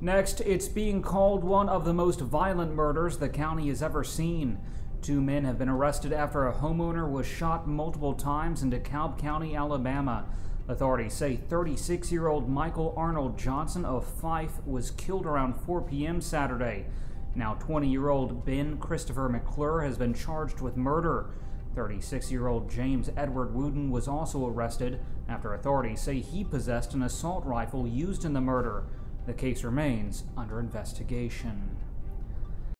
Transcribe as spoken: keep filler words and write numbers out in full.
Next, it's being called one of the most violent murders the county has ever seen. Two men have been arrested after a homeowner was shot multiple times in DeKalb County, Alabama. Authorities say thirty-six-year-old Michael Arnold Johnson of Fyffe was killed around four p m Saturday. Now twenty-year-old Ben Christopher McClure has been charged with murder. thirty-six-year-old James Edward Wooten was also arrested after authorities say he possessed an assault rifle used in the murder. The case remains under investigation.